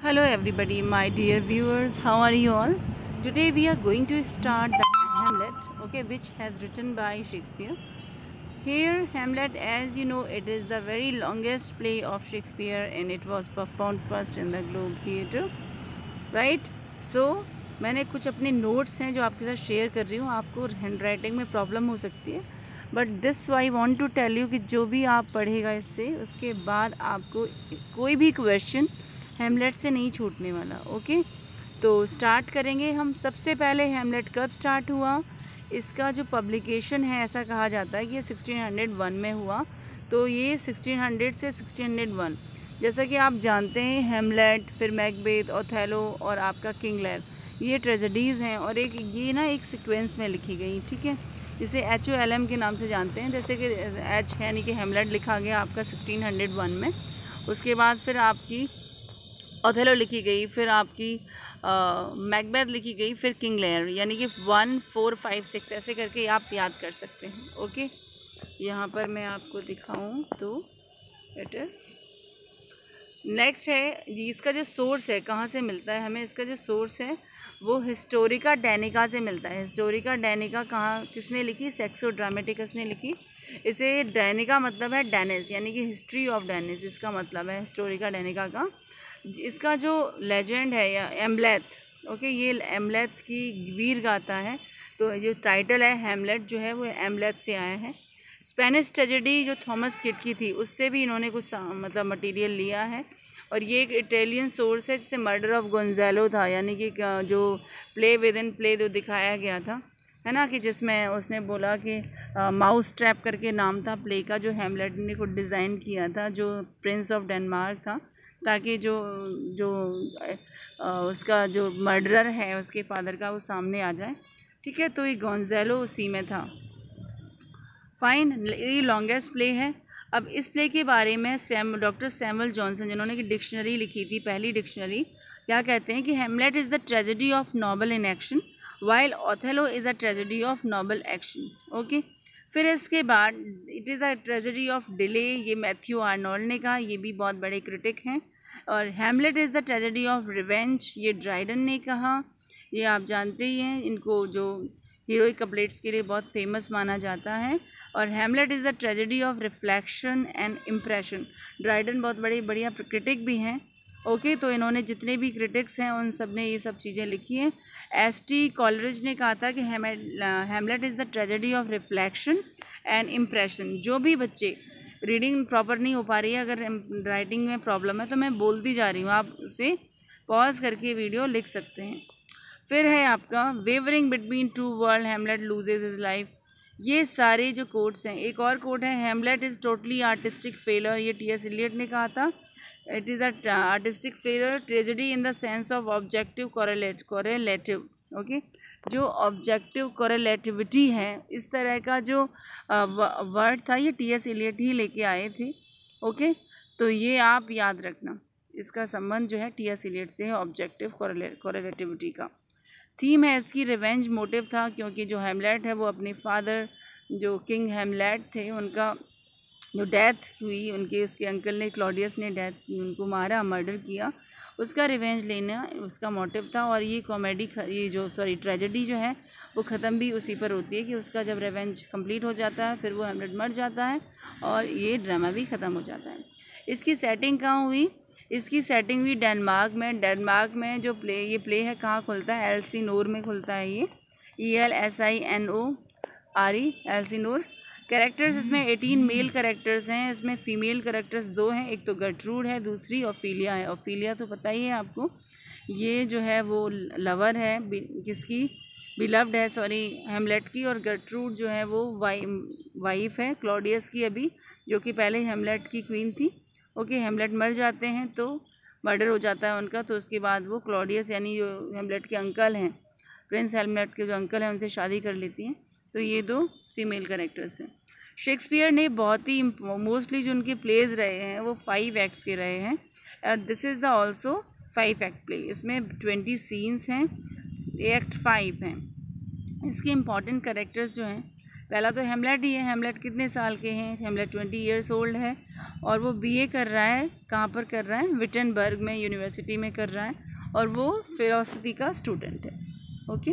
Hello everybody, my dear viewers, how are you all? Today we are going to start the Hamlet, okay, which has written by Shakespeare. Here Hamlet, as you know, it is the very longest play of Shakespeare and it was performed first in the Globe Theatre, right? So मैंने कुछ अपने notes हैं जो आपके साथ share कर रही हूँ. आपको हैंड राइटिंग में प्रॉब्लम हो सकती है, but this I want to tell you कि जो भी आप पढ़ेगा इससे, उसके बाद आपको कोई भी क्वेश्चन हैमलेट से नहीं छूटने वाला. ओके, तो स्टार्ट करेंगे हम. सबसे पहले हैमलेट कब स्टार्ट हुआ? इसका जो पब्लिकेशन है, ऐसा कहा जाता है कि ये 1601 में हुआ. तो ये 1600 से 1601, जैसा कि आप जानते हैं, हैमलेट, फिर मैकबेथ, ओथेलो और आपका किंग लेयर, ये ट्रेजेडीज़ हैं. और एक ये ना एक सीक्वेंस में लिखी गई, ठीक है, जिसे HOLM के नाम से जानते हैं. जैसे कि H यानी कि हैमलेट लिखा गया आपका 1601 में. उसके बाद फिर आपकी ओथेलो लिखी गई, फिर आपकी मैकबेथ लिखी गई, फिर किंग लेयर, यानी कि 1, 4, 5, 6 ऐसे करके आप याद कर सकते हैं. ओके, यहाँ पर मैं आपको दिखाऊं तो इट इज़ नेक्स्ट है. इसका जो सोर्स है, कहाँ से मिलता है हमें, इसका जो सोर्स है वो हिस्टोरिका डैनिका से मिलता है. हिस्टोरिका डैनिका कहाँ, किसने लिखी? सेक्सो ड्रामेटिकस ने लिखी. इसे डैनिका मतलब है डेनिस, यानी कि हिस्ट्री ऑफ डेनिस, इसका मतलब है हिस्टोरिका डैनिका का. इसका जो लेजेंड है या एम्लेथ, ओके, ये एम्लेथ की वीर गाथा है. तो जो टाइटल है हैमलेट जो है वो एम्लेथ से आया है. स्पेनिश ट्रेजेडी जो थॉमस किट की थी, उससे भी इन्होंने कुछ मतलब मटेरियल लिया है. और ये एक इटालियन सोर्स है, जिससे मर्डर ऑफ गोंजालो था, यानी कि जो प्ले विद इन प्ले जो दिखाया गया था, है ना, कि जिसमें उसने बोला कि माउस ट्रैप करके नाम था प्ले का, जो हैमलेट ने खुद डिज़ाइन किया था, जो प्रिंस ऑफ डेनमार्क था, ताकि जो जो उसका जो मर्डरर है उसके फादर का, वो सामने आ जाए. ठीक है, तो ये गोंजालो उसी में था. फाइन, ये लॉन्गेस्ट प्ले है. अब इस प्ले के बारे में डॉक्टर सैमुअल जॉनसन, जिन्होंने की डिक्शनरी लिखी थी, पहली डिक्शनरी, क्या कहते हैं कि Hamlet is the tragedy of noble in action while Othello is a tragedy of noble action. Okay, फिर इसके बाद it is a tragedy of delay, ये मैथ्यू आर्नोल्ड ने कहा, ये भी बहुत बड़े क्रिटिक हैं. और Hamlet is the tragedy of revenge, ये ड्राइडन ने कहा. ये आप जानते ही हैं, इनको जो हीरोइक कपलेट्स के लिए बहुत फेमस माना जाता है. और Hamlet is the tragedy of reflection and impression, Dryden बहुत बड़ी बढ़िया क्रिटिक भी हैं. ओके, तो इन्होंने जितने भी क्रिटिक्स हैं उन सब ने ये सब चीज़ें लिखी हैं. ST कॉलरिज ने कहा था कि Hamlet is the tragedy of reflection and impression. जो भी बच्चे रीडिंग प्रॉपर नहीं हो पा रही है, अगर राइटिंग में प्रॉब्लम है, तो मैं बोलती जा रही हूँ, आप उसे पॉज करके वीडियो लिख सकते हैं. फिर है आपका wavering between two world, Hamlet loses his life. ये सारे जो कोट्स हैं. एक और कोट है, Hamlet is totally artistic failure, ये T.S. एलियट ने कहा था. It is a artistic failure tragedy in the sense of objective correlative. Okay, जो ऑब्जेक्टिव कोरेलेटिविटी है, इस तरह का जो वर्ड था, ये T.S. एलियट ही लेके आए थे. ओके, तो ये आप याद रखना, इसका संबंध जो है T.S. एलियट से है, ऑब्जेक्टिव कोरेलेटिविटी का. थीम है इसकी रिवेंज मोटिव था, क्योंकि जो हैमलेट है वो अपने फादर, जो किंग हैमलेट थे, उनका जो डेथ हुई, उसके अंकल ने, क्लॉडियस ने उनको मारा, मर्डर किया, उसका रिवेंज लेना उसका मोटिव था. और ये कॉमेडी, ये ट्रेजेडी जो है वो ख़त्म भी उसी पर होती है कि उसका जब रिवेंज कंप्लीट हो जाता है, फिर वो हैमलेट मर जाता है और ये ड्रामा भी ख़त्म हो जाता है. इसकी सेटिंग कहाँ हुई? इसकी सेटिंग हुई डेनमार्क में. डेनमार्क में जो ये प्ले है कहाँ खुलता है? एल्सिनोर में खुलता है. ये ELSINORE, एल्सिनोर. कैरेक्टर्स इसमें 18 मेल कैरेक्टर्स हैं. इसमें फीमेल कैरेक्टर्स 2 हैं, एक तो गर्ट्रूड है, दूसरी ओफिलिया है. ओफिलिया तो पता ही है आपको, ये जो है वो लवर है, किसकी? बिलव्ड है, सॉरी, हैमलेट की. और गर्ट्रूड जो है वो वाइफ है क्लॉडियस की, अभी, जो कि पहले हैमलेट की क्वीन थी. ओके, हैमलेट मर जाते हैं तो मर्डर हो जाता है उनका, तो उसके बाद वो क्लॉडियस, यानी जो हैमलेट के अंकल हैं, प्रिंस हैमलेट के जो अंकल हैं, उनसे शादी कर लेती हैं. तो ये 2 फीमेल कैरेक्टर्स हैं. शेक्सपियर ने बहुत ही मोस्टली जो उनके प्लेज रहे हैं वो 5 एक्ट्स के रहे हैं. और this is the also 5 act play. इसमें 20 सीन्स हैं, एक्ट 5 हैं. इसके इम्पॉर्टेंट कैरेक्टर्स जो हैं, पहला तो हेमलेट ही है। हेमलेट कितने साल के हैं? हेमलेट 20 ईयर्स ओल्ड है और वो बीए कर रहा है। कहाँ पर कर रहा है? विटनबर्ग में यूनिवर्सिटी में कर रहा है और वो फिलोसफी का स्टूडेंट है। ओके,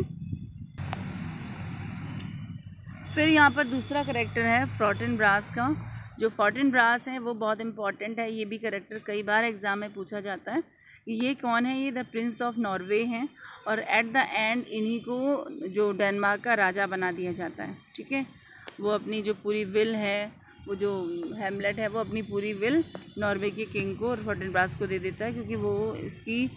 फिर यहाँ पर दूसरा करेक्टर है फोर्टिनब्रास का। जो फोर्टिनब्रास है वो बहुत इंपॉर्टेंट है। ये भी करेक्टर कई बार एग्ज़ाम में पूछा जाता है। ये कौन है? ये द प्रिंस ऑफ नॉर्वे हैं और एट द एंड इन्हीं को जो डेनमार्क का राजा बना दिया जाता है। ठीक है, वो अपनी जो पूरी विल है, वो जो हेमलेट है वो अपनी पूरी विल नॉर्वे के किंग को और फोर्टिनब्रास को दे देता है, क्योंकि वो इसकी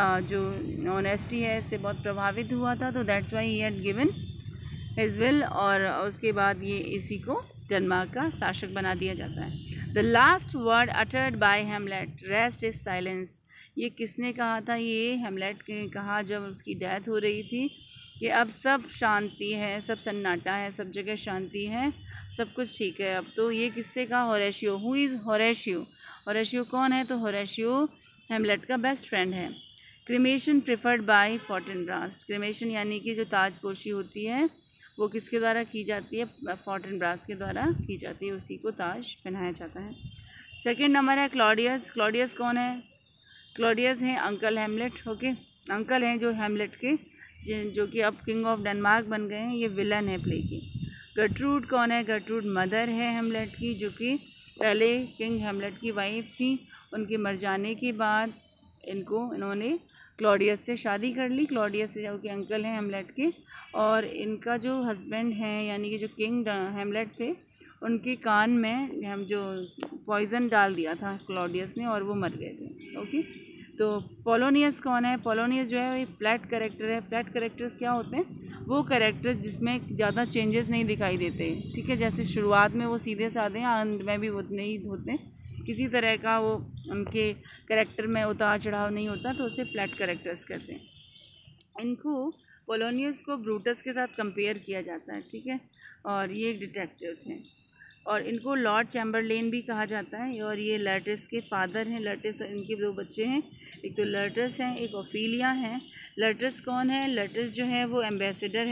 जो ऑनेस्टी है इससे बहुत प्रभावित हुआ था। तो that's why he had given his will और उसके बाद ये इसी को डेनमार्क का शासक बना दिया जाता है। The last word uttered by Hamlet, rest is silence. ये किसने कहा था? ये हेमलेट ने कहा जब उसकी डेथ हो रही थी कि अब सब शांति है, सब सन्नाटा है, सब जगह शांति है, सब कुछ ठीक है अब। तो ये किससे कहा? Horatio. Who is Horatio? Horatio कौन है? तो होरेशियो हेमलेट का बेस्ट फ्रेंड है। Cremation preferred by Fortinbras. Cremation यानी कि जो ताजपोशी होती है वो किसके द्वारा की जाती है? फोर्टिनब्रास के द्वारा की जाती है, उसी को ताज पहनाया जाता है। सेकंड नंबर है क्लॉडियस। क्लॉडियस कौन है? क्लॉडियस हैं अंकल हेमलेट। ओके, अंकल हैं जो हेमलेट के, जो कि अब किंग ऑफ डेनमार्क बन गए हैं। ये विलन है प्ले की। गर्ट्रूड कौन है? गर्ट्रूड मदर है हेमलेट की, जो कि पहले किंग हेमलेट की वाइफ थी। उनके मर जाने के बाद इन्होंने क्लॉडियस से शादी कर ली। क्लॉडियस जो कि अंकल हैं हेमलेट के, और इनका जो हस्बैंड हैं यानी कि जो किंग हेमलेट थे, उनके कान में हम जो पॉइज़न डाल दिया था क्लॉडियस ने और वो मर गए थे। ओके, तो पोलोनियस कौन है? पोलोनियस जो है ये फ्लैट कैरेक्टर है। फ्लैट कैरेक्टर्स क्या होते हैं? वो कैरेक्टर जिसमें ज़्यादा चेंजेस नहीं दिखाई देते। ठीक है, जैसे शुरुआत में वो सीधे साधे हैं, अंत में भी वो नहीं होते, किसी तरह का वो उनके कैरेक्टर में उतार चढ़ाव नहीं होता, तो उसे फ्लैट कैरेक्टर्स कहते हैं। इनको पोलोनियस को ब्रूटस के साथ कंपेयर किया जाता है। ठीक है, और ये एक डिटेक्टिव थे और इनको लॉर्ड चैम्बरलेन भी कहा जाता है। और ये लर्टिस के फादर हैं। लर्टिस, इनके दो बच्चे हैं, एक तो लर्टिस हैं, एक ओफीलिया हैं। लर्टिस कौन है? लर्टिस जो है वो एम्बेसडर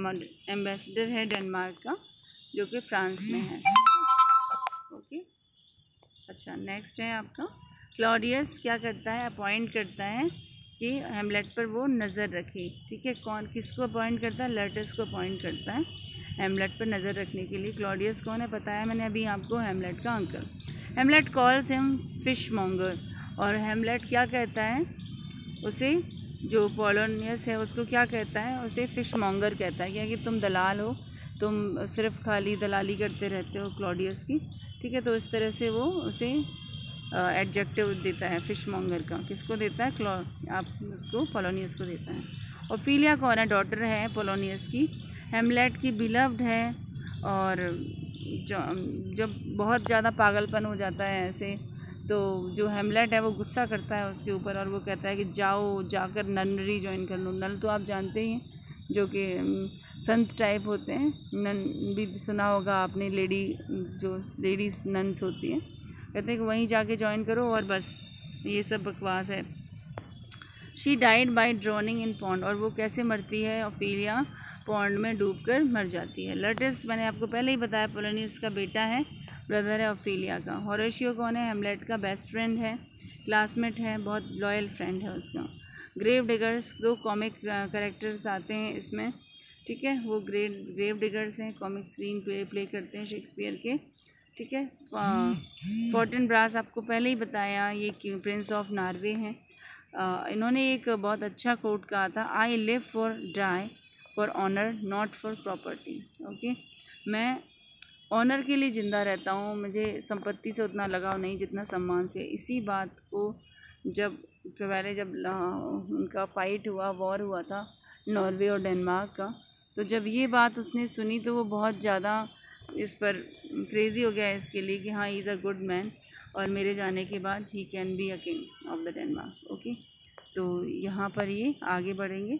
है डेनमार्क का, जो कि फ्रांस में है। ओके, अच्छा, नेक्स्ट है आपका क्लॉडियस। क्या करता है? अपॉइंट करता है कि हेमलेट पर वो नज़र रखे। ठीक है, कौन किसको अपॉइंट करता है? लर्टिस को अपॉइंट करता है हेमलेट पर नज़र रखने के लिए। क्लॉडियस कौन है? पता है मैंने अभी आपको, हेमलेट का uncle. Hamlet calls him fish monger. और हेमलेट क्या कहता है उसे? जो पोलोनियस है उसको क्या कहता है? उसे फिश मॉन्गर कहता है, क्योंकि तुम दलाल हो, तुम सिर्फ खाली दलाली करते रहते हो क्लॉडियस की। ठीक है, तो इस तरह से वो उसे एडजेक्टिव देता है फिश मॉन्गर का। किसको देता है? आप उसको पोलोनियस को देता है। ओफीलिया कौन है? डॉटर है पोलोनियस की, हेमलेट की बिलव्ड है। और जब बहुत ज़्यादा पागलपन हो जाता है ऐसे, तो जो हेमलेट है वो गुस्सा करता है उसके ऊपर और वो कहता है कि जाकर ननरी ज्वाइन कर लो। नन तो आप जानते ही हैं, जो कि संत टाइप होते हैं। नन भी सुना होगा आपने, लेडीज़ नन्स होती हैं, कहते हैं कि वहीं जाके ज्वाइन करो और बस, ये सब बकवास है। She died by drowning in pond. और वो कैसे मरती है? ओफीलिया पॉन्ड में डूबकर मर जाती है। लर्टिस मैंने आपको पहले ही बताया, पोलोनियस का बेटा है, ब्रदर है ओफीलिया का। होरेशियो कौन है? हेमलेट का बेस्ट फ्रेंड है, क्लासमेट है, बहुत लॉयल फ्रेंड है उसका। ग्रेव डिगर्स, दो कॉमिक कैरेक्टर्स आते हैं इसमें। ठीक है, वो ग्रेव डिगर्स हैं, कॉमिक सीन प्ले करते हैं शेक्सपियर के। ठीक है, फोर्टिनब्रास आपको पहले ही बताया, ये प्रिंस ऑफ नॉर्वे हैं। इन्होंने एक बहुत अच्छा कोट कहा था, I live for die for honour not for property. Okay, मैं ऑनर के लिए ज़िंदा रहता हूँ, मुझे संपत्ति से उतना लगाव नहीं जितना सम्मान से। इसी बात को जब उनका फाइट हुआ, वॉर हुआ था नॉर्वे और डेनमार्क का, तो जब ये बात उसने सुनी तो वो बहुत ज़्यादा इस पर क्रेज़ी हो गया इसके लिए कि हाँ, he is a good man, और मेरे जाने के बाद he can be a king of the Denmark. Okay, तो यहाँ पर ये आगे बढ़ेंगे।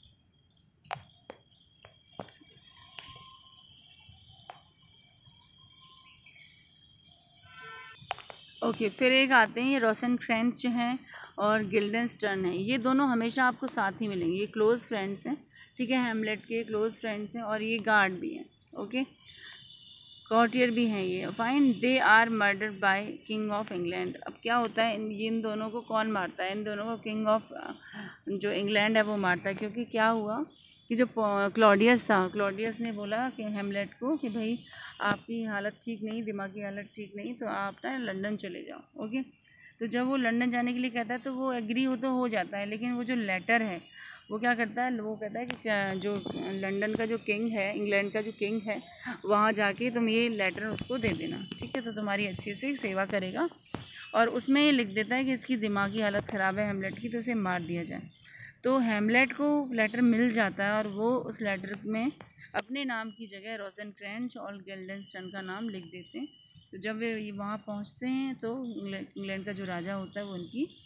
ओके, फिर एक आते हैं ये रोसेनक्रेंच हैं और गिल्डेनस्टर्न हैं। ये दोनों हमेशा आपको साथ ही मिलेंगे, ये क्लोज़ फ्रेंड्स हैं। ठीक है, हेमलेट के क्लोज़ फ्रेंड्स हैं और ये गार्ड भी हैं। ओके, कॉर्टियर भी हैं ये, fine. They are murdered by king of England. अब क्या होता है, इन दोनों को कौन मारता है? इन दोनों को किंग ऑफ जो इंग्लैंड है वो मारता है। क्योंकि क्या हुआ कि जो क्लॉडियस था, क्लॉडियस ने बोला कि हेमलेट को कि भाई आपकी हालत ठीक नहीं, दिमागी हालत ठीक नहीं, तो आप ना लंदन चले जाओ। ओके, तो जब वो लंदन जाने के लिए कहता है तो वो एग्री हो जाता है, लेकिन वो जो लेटर है वो क्या करता है, वो कहता है कि जो लंदन का जो किंग है, इंग्लैंड का जो किंग है, वहाँ जाके तुम ये लेटर उसको दे देना, ठीक है, तो तुम्हारी अच्छे से सेवा करेगा। और उसमें ये लिख देता है कि इसकी दिमागी हालत ख़राब है हेमलेट की, तो उसे मार दिया जाए। तो हेमलेट को लेटर मिल जाता है और वो उस लेटर में अपने नाम की जगह रोसेनक्रेंच और गिल्डेनस्टन का नाम लिख देते हैं। तो जब वे वहाँ पहुँचते हैं तो इंग्लैंड का जो राजा होता है वो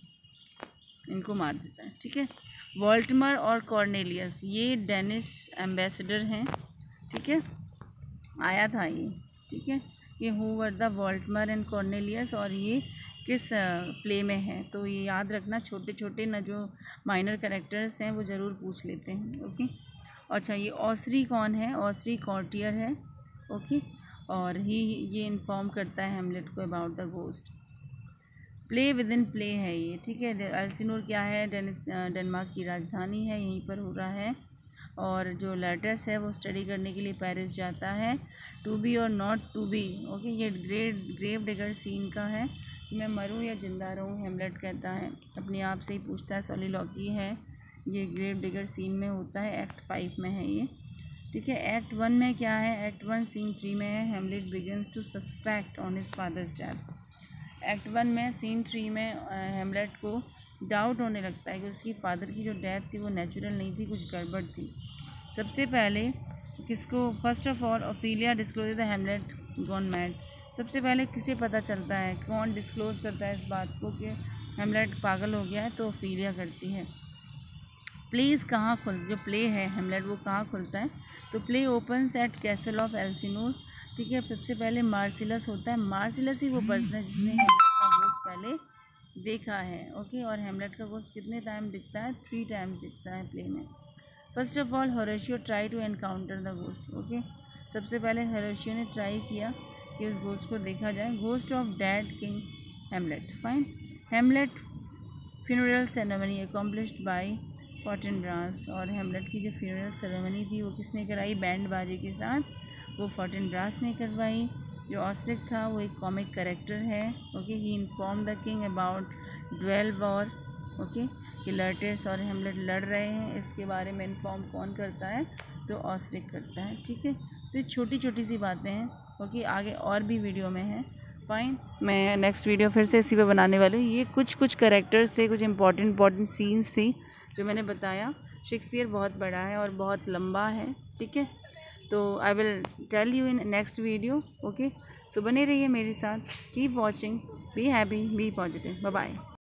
इनको मार देता है, ठीक है। वॉल्टमर और कॉर्नेलियस ये डेनिश एम्बेसडर हैं, ठीक है, आया था ये, ठीक है। ये who were the Voltemand and Cornelius, और ये किस प्ले में है, तो ये याद रखना। छोटे छोटे ना जो माइनर कैरेक्टर्स हैं वो ज़रूर पूछ लेते हैं। ओके, अच्छा ये ऑसरी कौन है? ऑसरी कॉर्टियर है। ओके, और ये इन्फॉर्म करता है हेमलेट को about the ghost. Play within play है ये, ठीक है। एल्सिनोर क्या है? डेनमार्क की राजधानी है, यहीं पर हो रहा है। और जो लैटस है वो स्टडी करने के लिए पेरिस जाता है। टू बी और नॉट टू बी, ओके, ये ग्रेव डिगर सीन का है। मैं मरूँ या जिंदा रहूँ, हेमलेट कहता है, अपने आप से ही पूछता है। सोलिलॉकी है, ये ग्रेव डिगर सीन में होता है, एक्ट 5 में है ये, ठीक है। एक्ट 1 में क्या है? एक्ट 1 सीन 3 में है, Hamlet begins to suspect on his father's death. Act 1 में सीन 3 में हेमलेट को डाउट होने लगता है कि उसकी फादर की जो डेथ थी वो नेचुरल नहीं थी, कुछ गड़बड़ थी। सबसे पहले किसको? First of all Ophelia disclose the Hamlet gone mad. सबसे पहले किसे पता चलता है, कौन डिस्क्लोज करता है इस बात को कि हेमलेट पागल हो गया है? तो ओफिलिया करती है। प्लेस कहाँ जो प्ले है हेमलेट वो कहाँ खुलता है? तो play opens at castle of Elsinore, ठीक है। सबसे पहले मार्सिलस होता है। मार्सिलस ही वो पर्सन है जिसने हेमलेट का घोस्ट पहले देखा है, ओके। और हेमलेट का घोस्ट कितने टाइम दिखता है? 3 टाइम्स दिखता है प्ले में। First of all Horatio try to encounter the ghost, okay. सबसे पहले होरेशियो ने ट्राई किया कि उस घोस्ट को देखा जाए। Ghost of dad king Hamlet, fine. Hamlet funeral ceremony accomplished by Fortinbras, और हेमलेट की जो फ्यूनरल सेरेमनी थी वो किसने कराई? बैंड बाजे के साथ, वो फॉर्टिनब्रास ने करवाई। जो ऑस्ट्रिक था वो एक कॉमिक कैरेक्टर है, okay. He inform the king about duel war, okay, कि लर्टेस और हेमलेट लड़ रहे हैं, इसके बारे में इन्फॉर्म कौन करता है? तो ऑस्ट्रिक करता है, ठीक है। तो ये छोटी छोटी सी बातें हैं, ओके। आगे और भी वीडियो में है, फाइन। मैं नेक्स्ट वीडियो फिर से इसी पे बनाने वाली हूँ। ये कुछ कैरेक्टर्स थे, कुछ इंपॉर्टेंट सीन्स थी जो मैंने बताया। शेक्सपियर बहुत बड़ा है और बहुत लंबा है, ठीक है। तो I will tell you in next video, okay. So बने रहिए मेरे साथ, keep watching, be happy, be positive, bye bye.